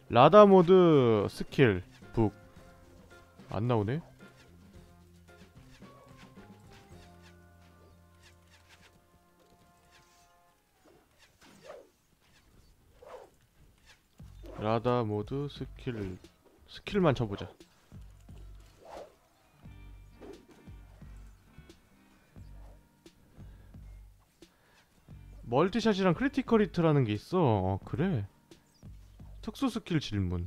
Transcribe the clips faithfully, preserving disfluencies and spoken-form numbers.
라다 모드 스킬 북 안 나오네. 라다 모드 스킬 스킬만 쳐보자. 멀티샷이랑 크리티컬 히트라는 게 있어. 어, 그래. 특수 스킬 질문.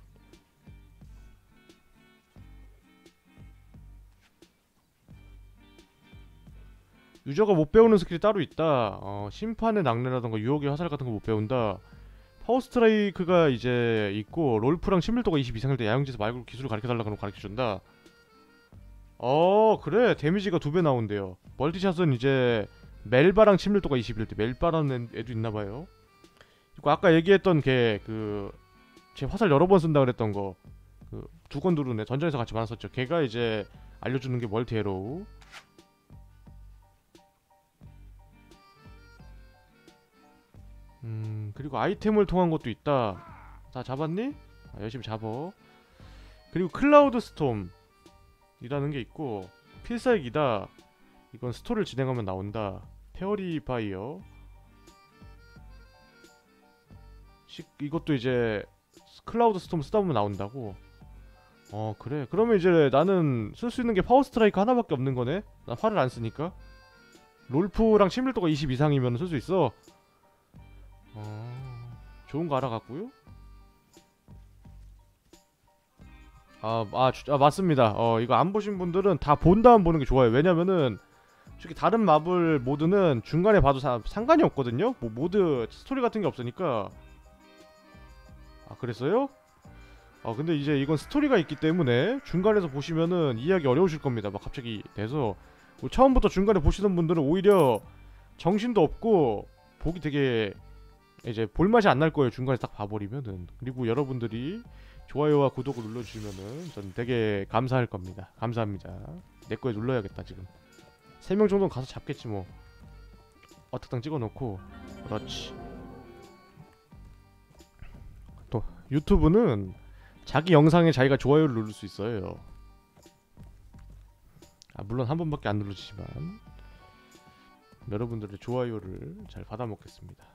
유저가 못 배우는 스킬이 따로 있다. 어, 심판의 낙뢰라던가 유혹의 화살 같은 거 못 배운다. 파워 스트라이크가 이제 있고 롤프랑 친밀도가 이십 이상일 때 야영지에서 말 걸고 기술을 가르쳐달라 그러면 가르쳐준다. 어 그래 데미지가 두 배 나온대요. 멀티샷은 이제 멜바랑 친밀도가 이십일 때 멜바라는 애도 있나봐요. 그리고 아까 얘기했던 걔 그 제 화살 여러 번 쓴다 그랬던 거 그 두건 두루네 전전에서 같이 만났었죠. 걔가 이제 알려주는 게 멀티 에로우. 음 그리고 아이템을 통한 것도 있다. 다 잡았니? 아, 열심히 잡어. 그리고 클라우드 스톰 이라는 게 있고 필살기다. 이건 스토리를 진행하면 나온다. 페어리 파이어 시, 이것도 이제 클라우드 스톰 쓰다 보면 나온다고. 어 그래 그러면 이제 나는 쓸 수 있는 게 파워 스트라이크 하나밖에 없는 거네. 나 활을 안 쓰니까. 롤프랑 친밀도가 이십 이상이면 쓸 수 있어. 어 좋은 거 알아갔고요. 아, 아, 주- 아 맞습니다. 어 이거 안 보신 분들은 다 본 다음 보는 게 좋아요. 왜냐면은 솔직히 다른 마블 모드는 중간에 봐도 사, 상관이 없거든요. 뭐 모드 스토리 같은 게 없으니까. 아 그랬어요? 아 근데 이제 이건 스토리가 있기 때문에 중간에서 보시면은 이해하기 어려우실 겁니다. 막 갑자기 돼서 뭐 처음부터 중간에 보시던 분들은 오히려 정신도 없고 보기 되게 이제 볼맛이 안 날 거예요. 중간에 딱 봐버리면은. 그리고 여러분들이 좋아요와 구독을 눌러주시면은 전 되게 감사할 겁니다. 감사합니다. 내 거에 눌러야겠다 지금. 세 명 정도는 가서 잡겠지 뭐. 어택당 찍어놓고. 그렇지. 또 유튜브는 자기 영상에 자기가 좋아요를 누를 수 있어요. 아 물론 한 번밖에 안 누르지만 여러분들의 좋아요를 잘 받아먹겠습니다.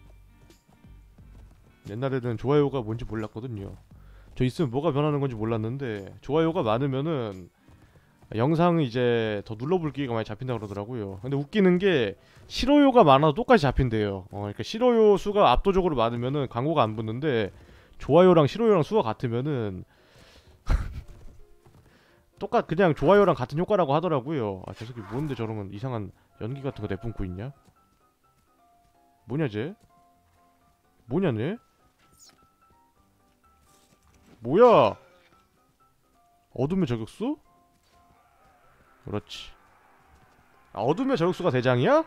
옛날에는 좋아요가 뭔지 몰랐거든요. 저 있으면 뭐가 변하는 건지 몰랐는데 좋아요가 많으면은 영상 이제 더 눌러볼 기회가 많이 잡힌다 그러더라고요. 근데 웃기는 게 싫어요가 많아도 똑같이 잡힌대요. 어, 그러니까 싫어요 수가 압도적으로 많으면은 광고가 안 붙는데 좋아요랑 싫어요랑 수가 같으면은 똑같 그냥 좋아요랑 같은 효과라고 하더라고요. 아 저 새끼 뭔데 저런 건 이상한 연기 같은 거 내뿜고 있냐? 뭐냐 쟤? 뭐냐 쟤? 뭐야? 어둠의 저격수? 그렇지. 아, 어둠의 저격수가 대장이야?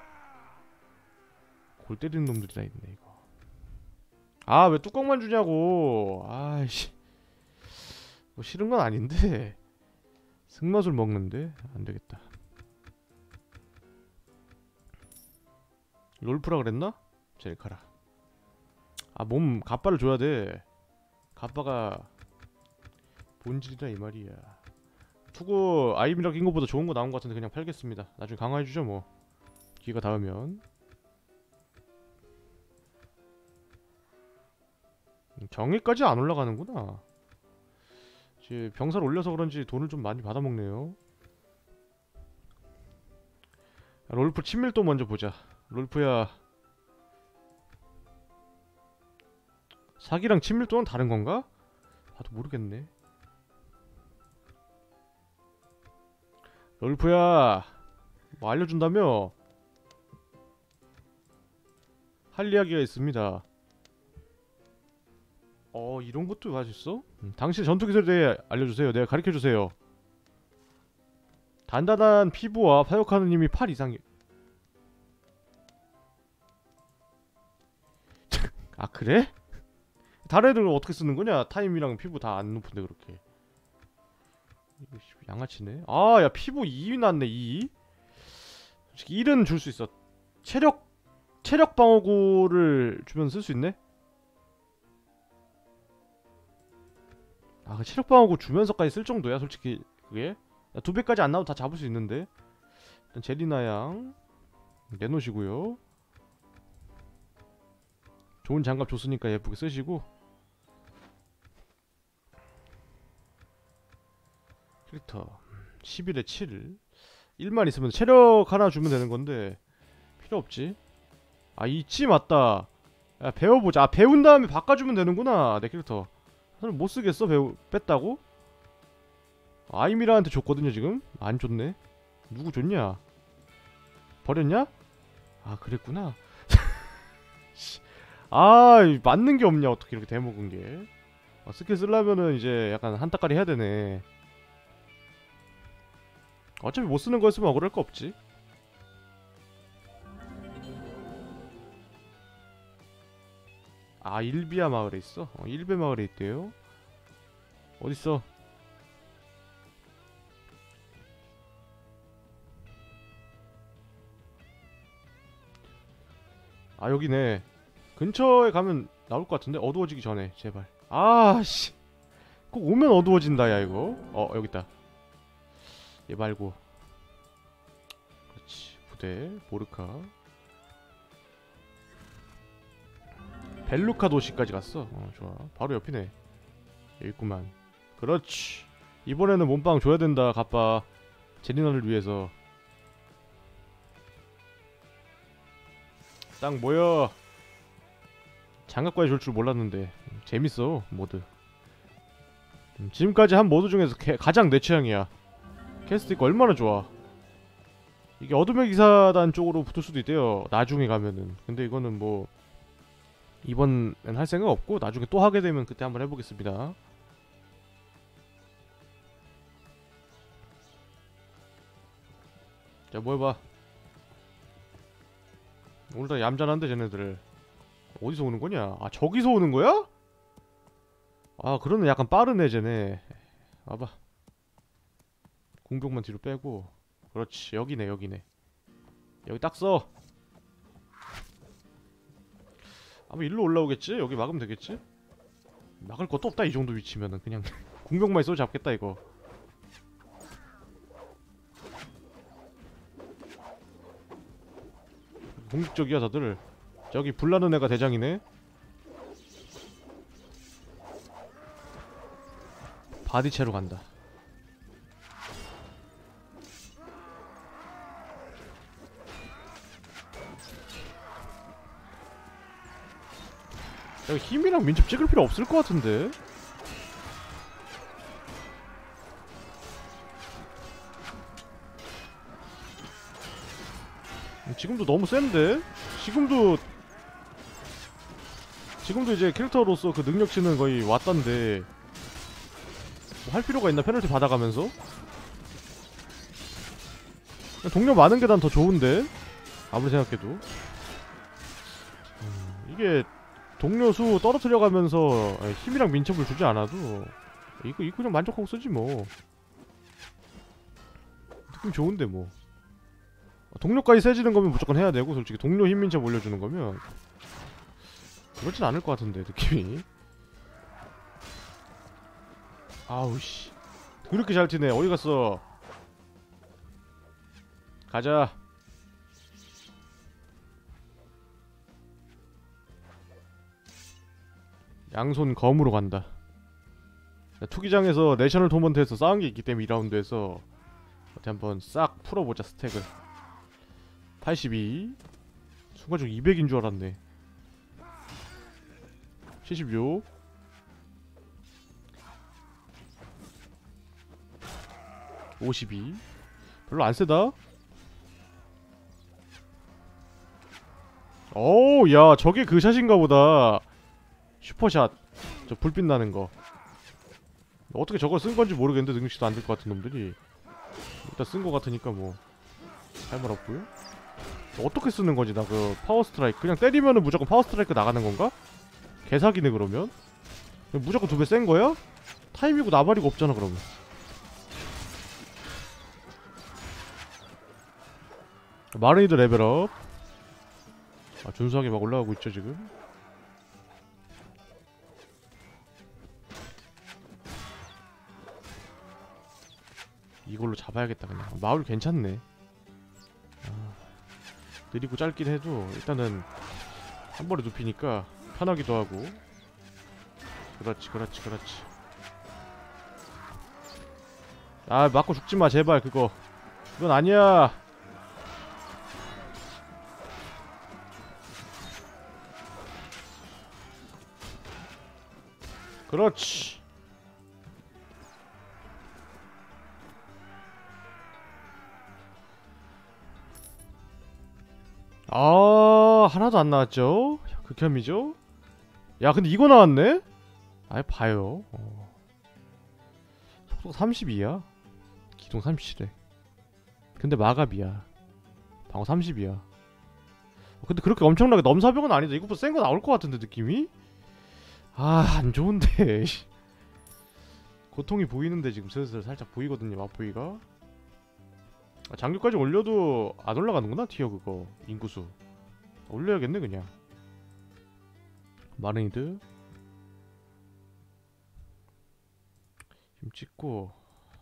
골 때리는 놈들이 다 있네 이거. 아 왜 뚜껑만 주냐고. 아이씨 뭐 싫은 건 아닌데 승마술 먹는데 안되겠다. 롤프라 그랬나? 제리카라. 아 몸 갑바를 줘야돼. 갑바가 본질이다 이 말이야. 투구 아이미라 낀 것보다 좋은 거 나온 것 같은데 그냥 팔겠습니다. 나중에 강화해주죠 뭐. 기회가 닿으면. 정의까지 안 올라가는구나. 이제 병사를 올려서 그런지 돈을 좀 많이 받아먹네요. 롤프 친밀도 먼저 보자. 롤프야 사기랑 친밀도는 다른 건가? 나도 모르겠네. 롤프야 뭐 알려준다며? 할 이야기가 있습니다. 어 이런 것도 가졌어? 음, 당신 전투 기술에 대해 알려주세요. 내가 가르쳐주세요. 단단한 피부와 파격하는 힘이 팔 이상이. 아 그래? 다른 애들은 어떻게 쓰는 거냐? 타임이랑 피부 다 안 높은데 그렇게. 이거 씨, 양아치네. 아 야 피부 이 났네 이. 솔직히 일은 줄 수 있어. 체력 체력 방어구를 주면 쓸 수 있네? 아, 그 체력 방어구 주면서까지 쓸 정도야 솔직히. 그게 두 배까지 안 나와도 다 잡을 수 있는데. 일단 제리나 양 내놓으시고요. 좋은 장갑 줬으니까 예쁘게 쓰시고. 캐릭터 십일에 칠. 일만 있으면 체력 하나 주면 되는 건데 필요 없지. 아, 있지. 맞다. 야, 배워보자. 아, 배운 다음에 바꿔주면 되는구나. 내 캐릭터 사실 못 쓰겠어. 배우 뺐다고? 아이미라한테 줬거든요 지금. 안 줬네. 누구 줬냐? 버렸냐? 아, 그랬구나. 아, 맞는 게 없냐 어떻게 이렇게 대먹은 게. 아, 스킬 쓰려면은 이제 약간 한따까리 해야 되네. 어차피 못 쓰는 거였으면 억울할 거 없지. 아, 일비아 마을에 있어? 어, 일베 마을에 있대요. 어딨어? 아, 여기네. 근처에 가면 나올 것 같은데? 어두워지기 전에 제발. 아씨, 꼭 오면 어두워진다 야 이거. 어, 여기 있다. 얘 말고. 그렇지. 부대 모르카 벨루카 도시까지 갔어. 어, 좋아. 바로 옆이네. 여기 있구만. 그렇지. 이번에는 몸빵 줘야 된다 가빠. 제리나를 위해서. 딱 모여. 장갑까지 줄 줄 몰랐는데 재밌어 모드. 음, 지금까지 한 모드 중에서 개, 가장 내 취향이야. 캐스티가 얼마나 좋아. 이게 어둠의 기사단 쪽으로 붙을 수도 있대요 나중에 가면은. 근데 이거는 뭐 이번엔 할 생각 없고 나중에 또 하게 되면 그때 한번 해보겠습니다. 자, 뭐 해봐. 오늘따라 얌전한데 쟤네들. 어디서 오는 거냐? 아, 저기서 오는 거야? 아, 그러네. 약간 빠르네 쟤네. 와봐. 공격만 뒤로 빼고. 그렇지. 여기네 여기네. 여기 딱 써. 아마 일로 올라오겠지? 여기 막으면 되겠지? 막을 것도 없다 이 정도 위치면은. 그냥 공격만 있어도 잡겠다 이거. 공격적이야 다들. 저기 불나는 애가 대장이네. 바디체로 간다. 야, 힘이랑 민첩 찍을 필요 없을 것 같은데. 지금도 너무 센데? 지금도 지금도 이제 캐릭터로서 그 능력치는 거의 왔단데 뭐 할 필요가 있나? 페널티 받아가면서? 동료 많은 게 난 더 좋은데? 아무리 생각해도. 음, 이게 동료 수 떨어뜨려가면서 힘이랑 민첩을 주지 않아도 이거 이거 그냥 만족하고 쓰지 뭐. 느낌 좋은데 뭐. 동료까지 세지는 거면 무조건 해야 되고 솔직히 동료 힘 민첩 올려주는 거면 그렇진 않을 것 같은데 느낌이. 아우씨, 그렇게 잘 튀네. 어디 갔어? 가자. 양손 검으로 간다. 투기장에서 내셔널 토먼트에서 싸운 게 있기 때문에 이 라운드에서 어떻게 한번 싹 풀어보자 스택을. 팔십이. 순간적으로 이백인 줄 알았네. 칠십육. 오십이. 별로 안 세다. 오우, 야, 저게 그 샷인가 보다. 슈퍼샷. 저 불빛 나는 거. 어떻게 저걸 쓴 건지 모르겠는데 능력치도 안 될 것 같은 놈들이 일단 쓴 거 같으니까 뭐 할 말 없고요. 어떻게 쓰는 거지? 나 그 파워 스트라이크 그냥 때리면은 무조건 파워 스트라이크 나가는 건가? 개사기네 그러면. 무조건 두 배 센 거야? 타임이고 나발이고 없잖아 그러면. 마르니드 레벨업. 아, 준수하게 막 올라가고 있죠 지금. 이걸로 잡아야겠다. 그냥 마을 괜찮네. 아, 느리고 짧긴 해도 일단은 한 번에 눕히니까 편하기도 하고. 그렇지 그렇지 그렇지. 아 맞고 죽지마 제발. 그거 그건 아니야. 그렇지. 아 하나도 안 나왔죠? 극혐이죠? 야 근데 이거 나왔네? 아이 봐요. 어. 속도 삼십이야 기동 삼십칠에 근데 마갑이야. 방어 삼십이야. 어, 근데 그렇게 엄청나게 넘사벽은 아니다. 이거보다 센 거 나올 것 같은데 느낌이? 아 안좋은데. 고통이 보이는데 지금 슬슬 살짝 보이거든요. 맛보이가. 아, 장교까지 올려도 안 올라가는구나 티어 그거. 인구수 올려야겠네 그냥. 마르니드 힘 찍고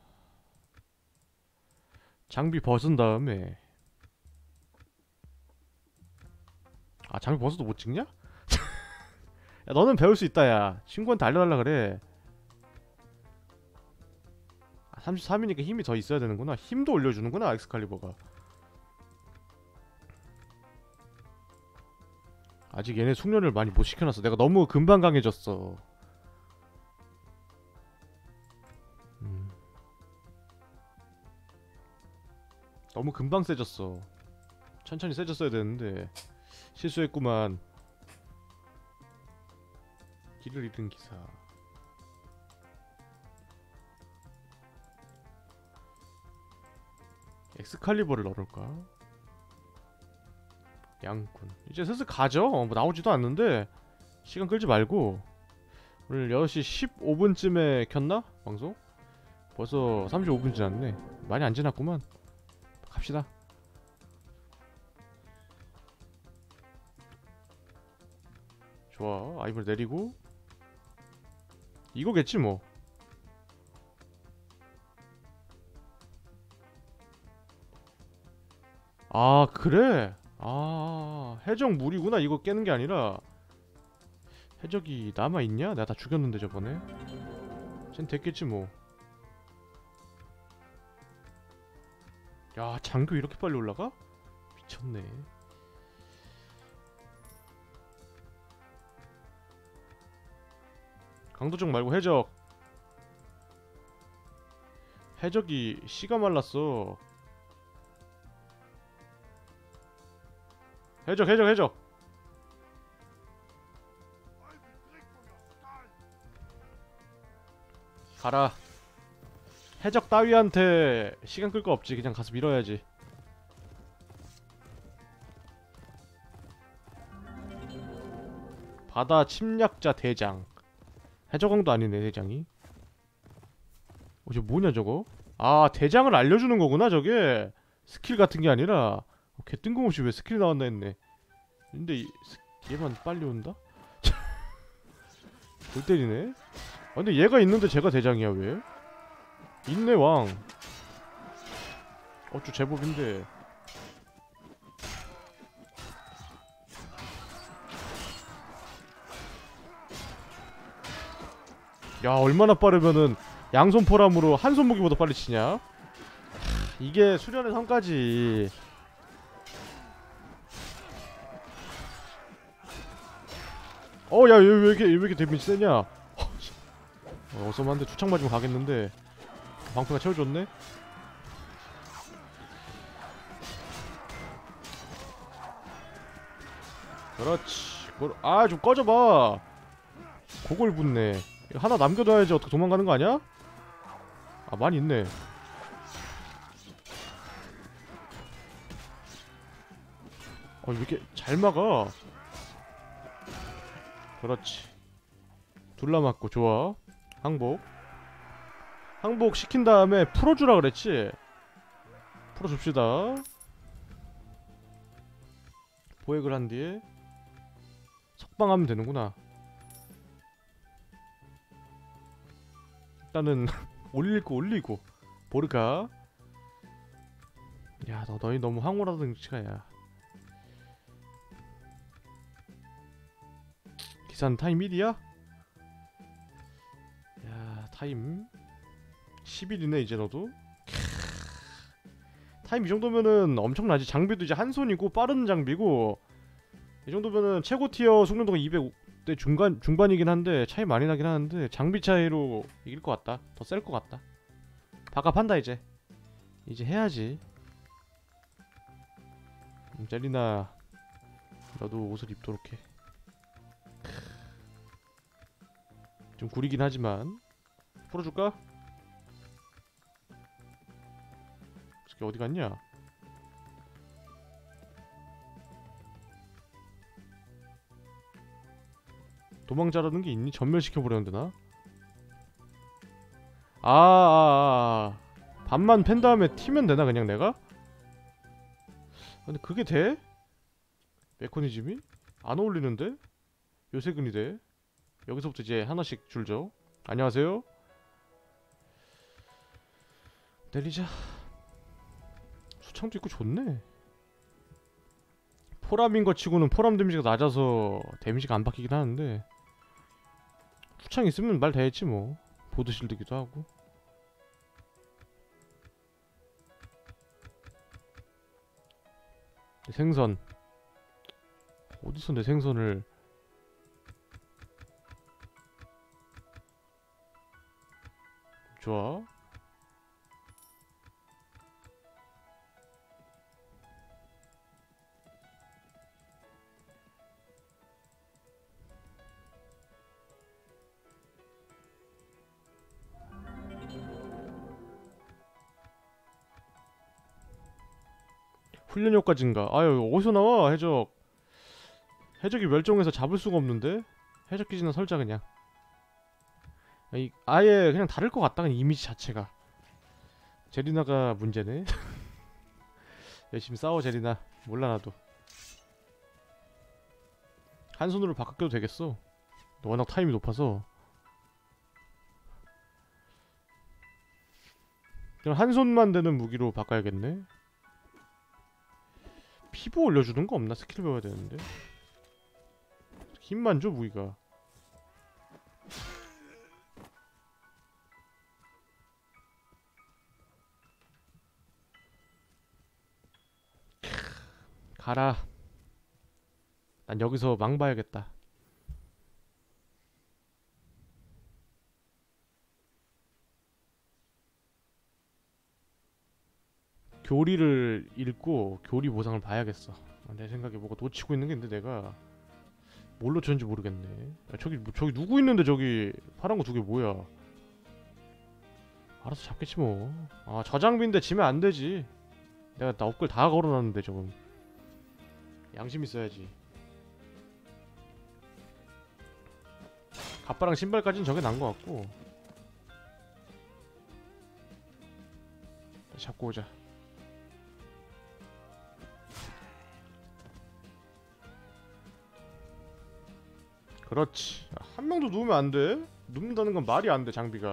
장비 벗은 다음에. 아 장비 벗어도 못 찍냐? 야 너는 배울 수 있다. 야 친구한테 알려달라 그래. 아, 삼십삼이니까 힘이 더 있어야 되는구나. 힘도 올려주는구나 엑스칼리버가. 아직 얘네 숙련을 많이 못 시켜놨어. 내가 너무 금방 강해졌어. 음. 너무 금방 세졌어. 천천히 세졌어야 되는데 실수했구만. 길을 잃은 기사. 엑스칼리버를 넣을까? 양꾼 이제 슬슬 가죠. 어, 뭐 나오지도 않는데 시간 끌지 말고. 오늘 여섯 시 십오 분쯤에 켰나? 방송? 벌써 삼십오 분 지났네. 많이 안 지났구만. 갑시다. 좋아 아이템을 내리고. 이거겠지 뭐. 아 그래. 아 해적 물이구나. 이거 깨는 게 아니라. 해적이 남아있냐? 내가 다 죽였는데 저번에. 쟨 됐겠지 뭐. 야 장교 이렇게 빨리 올라가? 미쳤네. 강도적 말고 해적. 해적이 씨가 말랐어. 해적 해적 해적. 가라. 해적 따위한테 시간 끌 거 없지. 그냥 가서 밀어야지. 바다 침략자 대장. 해적왕도 아니네 대장이. 어, 저 뭐냐 저거? 아 대장을 알려주는 거구나 저게. 스킬 같은 게 아니라. 어, 개 뜬금없이 왜 스킬 나왔나 했네. 근데 이, 스, 얘만 빨리 온다? 골 때리네. 아 근데 얘가 있는데 쟤가 대장이야 왜? 있네 왕. 어쭈 제법인데. 야 얼마나 빠르면은 양손 포람으로 한손 무기보다 빨리 치냐? 이게 수련의 성까지. 어야 왜 이렇게 왜 이렇게 데미지 세냐? 어, 어서만데 투창 맞으면 가겠는데. 방패가 채워줬네. 그렇지. 아 좀 꺼져봐. 그걸 붙네. 이거 하나 남겨둬야지. 어떻게 도망가는 거 아니야? 아 많이 있네. 어 왜 이렇게 잘 막아. 그렇지. 둘러 맞고 좋아. 항복. 항복 시킨 다음에 풀어주라 그랬지? 풀어줍시다. 보액을 한 뒤에 석방하면 되는구나. 일단은 올릴 거 올리고. 보르카 야, 너 너희 너무 황홀하다 등치가. 야, 기사는 타임 일이야? 야, 타임 십 일이네 이제. 너도 타임 이 정도면은 엄청나지. 장비도 이제 한 손이고 빠른 장비고, 이 정도면은 최고 티어 숙련도가 이백대 중간 중반이긴 한데 차이 많이 나긴 하는데 장비 차이로 이길 것 같다. 더 셀 것 같다. 바값한다 이제. 이제 해야지. 음, 젤리나 너도 옷을 입도록 해. 좀 구리긴 하지만 풀어줄까? 저게 어디 갔냐? 도망자라는 게 있니? 전멸시켜버렸는데 나? 아, 아, 아. 반만 팬 다음에 튀면 되나 그냥 내가? 근데 그게 돼? 메커니즘이? 안 어울리는데? 요새근이 돼? 여기서부터 이제 하나씩 줄죠. 안녕하세요. 내리자. 수창도 있고 좋네. 포람인 거 치고는 포람 데미지가 낮아서 데미지가 안 바뀌긴 하는데, 수창 있으면 말 다 했지 뭐. 보드실드기도 하고. 내 생선 어디서 내 생선을. 좋아. 훈련 효과 증가. 아유, 어디서 나와 해적. 해적이 멸종해서 잡을 수가 없는데. 해적 기지나 설자 그냥. 이 아예 그냥 다를 것 같다. 그냥 이미지 자체가. 제리나가 문제네. 열심히 싸워 제리나. 몰라 나도. 한 손으로 바꿔도 되겠어. 워낙 타임이 높아서. 그냥 한 손만 되는 무기로 바꿔야겠네. 피부 올려주는 거 없나? 스킬 배워야 되는데. 힘만 줘 무기가. 가라. 난 여기서 망 봐야겠다. 교리를 읽고 교리 보상을 봐야겠어. 내 생각에 뭐가 놓치고 있는 게 있는데 내가 뭘 놓쳤는지 모르겠네. 야, 저기 뭐, 저기 누구 있는데 저기 파란 거 두 개 뭐야? 알아서 잡겠지 뭐. 아, 저장비인데 지면 안 되지. 내가 나 업글 다 걸어놨는데 조금 양심 있어야지. 갑바랑 신발까지는 저게 난 거 같고. 잡고 오자. 그렇지. 한 명도 누우면 안 돼. 눕는다는 건 말이 안 돼. 장비가.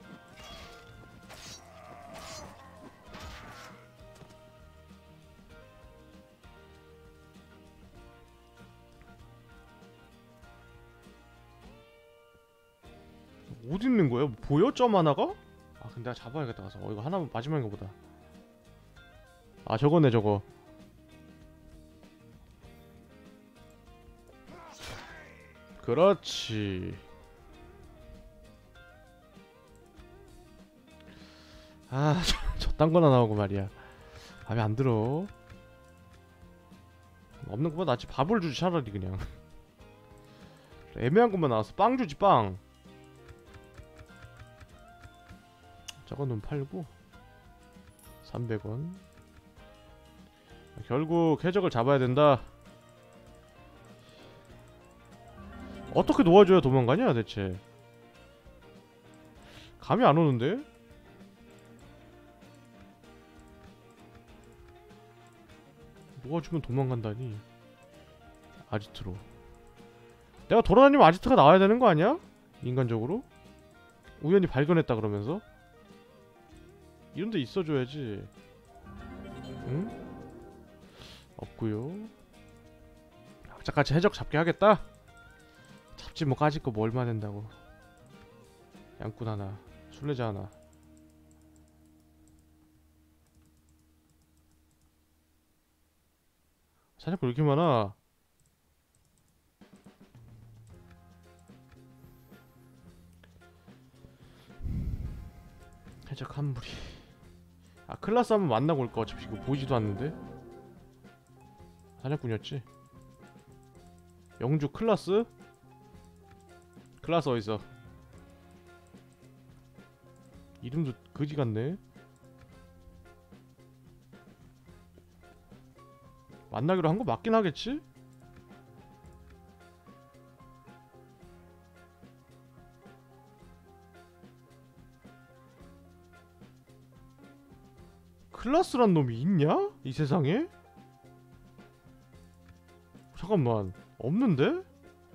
어디 있는 거야? 보여? 점 하나가? 아, 근데 내가 잡아야겠다 가서. 어, 이거 하나 마지막인가 보다. 아, 저거네 저거. 그렇지. 아, 저딴 거나 나오고 말이야. 맘에 안 들어. 없는 것보다 낫지. 밥을 주지 차라리 그냥. 애매한 것만 나왔어. 빵 주지 빵. 저건 좀 팔고 삼백 원. 결국 해적을 잡아야 된다. 어떻게 놓아줘야 도망가냐 대체. 감이 안 오는데? 놓아주면 도망간다니. 아지트로. 내가 돌아다니면 아지트가 나와야 되는 거 아니야? 인간적으로? 우연히 발견했다 그러면서? 이런데 있어줘야지. 응? 없구요. 각자같이 해적 잡게 하겠다? 잡지 뭐 까짓 거 뭐 얼마 된다고. 양꾼 하나, 순례자 하나. 사냥꾼 왜 이렇게 많아? 해적 한 무리. 아 클라스 한번 만나고 올까? 어차피 이거 보이지도 않는데. 사냥꾼이었지. 영주 클라스? 클라스 어딨어? 이름도 그지 같네. 만나기로 한 거 맞긴 하겠지? 클라스란 놈이 있냐? 이 세상에? 잠깐만, 없는데?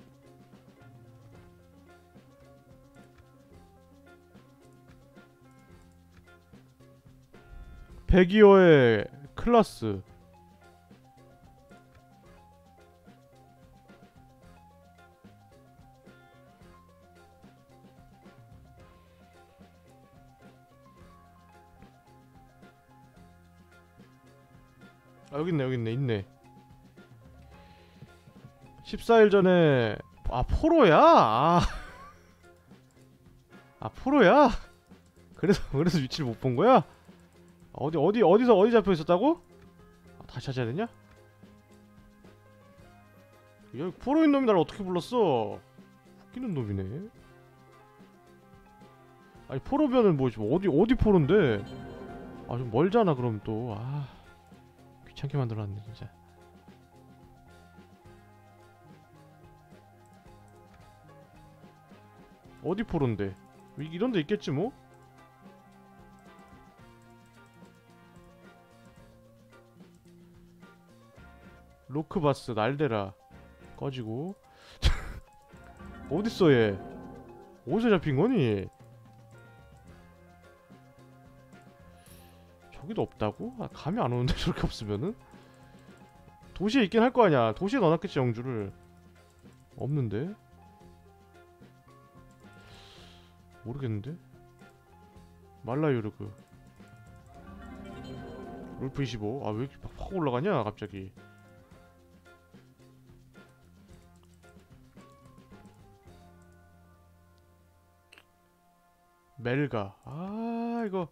백이어의 클라스. 아 여깄네 여깄네 있네. 십사 일 전에. 아 포로야? 아, 아 포로야? 그래서 그래서 위치를 못 본 거야? 어디 어디 어디서 어디 잡혀 있었다고? 아, 다시 찾아야 되냐? 여기 포로인 놈이 나를 어떻게 불렀어? 웃기는 놈이네. 아니 포로면은 뭐지? 어디 어디 포로인데? 아 좀 멀잖아 그럼 또. 아 귀찮게 만들어놨네 진짜. 어디 포로인데? 이런 데 있겠지 뭐? 로크바스 날데라 꺼지고. 어딨어 얘? 어디서 잡힌 거니? 저기도 없다고? 아, 감이 안 오는데 저렇게 없으면은? 도시에 있긴 할 거 아니야. 도시에 넣어놨겠지 영주를. 없는데? 모르겠는데? 말라요르그 롤프 이십오. 아 왜 이렇게 팍팍 올라가냐 갑자기. 멜가. 아 이거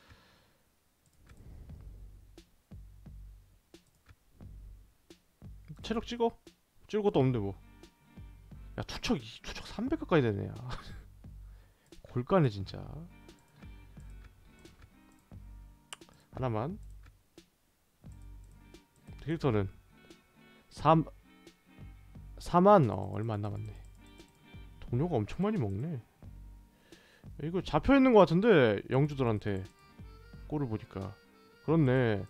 체력 찍어? 찍을 것도 없는데 뭐. 야 투척 투척 삼백 가까이 되네. 야. 골가네 진짜. 하나만. 캐릭터는 삼 사만. 어 얼마 안 남았네. 동료가 엄청 많이 먹네. 이거 잡혀있는 것 같은데 영주들한테 꼴을 보니까. 그렇네.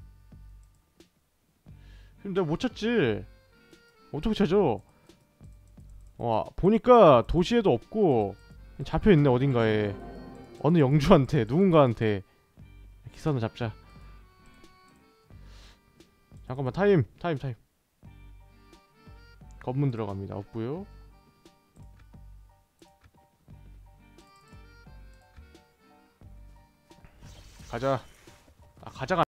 지금 내가 못 찾지. 어떻게 찾아? 어 보니까 도시에도 없고 잡혀있네 어딘가에. 어느 영주한테 누군가한테. 기사는 잡자. 잠깐만 타임 타임 타임. 검문 들어갑니다. 없고요. 가자. 아 가자가